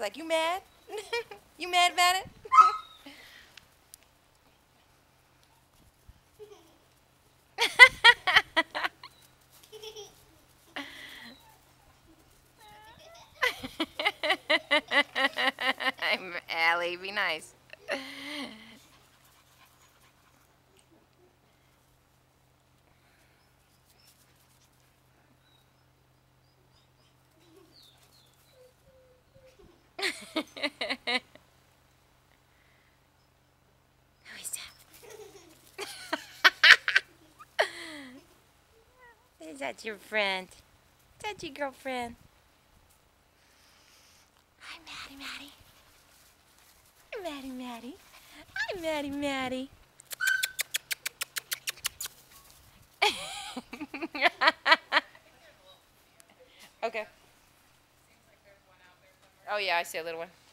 like, you mad? You mad about it? Allie, be nice. Who is that? Is that your friend? Is that your girlfriend? Hi, Maddie, Maddie. Hi, Maddie, Maddie. Hi, Maddie, Maddie. Okay. Oh, yeah, I see a little one.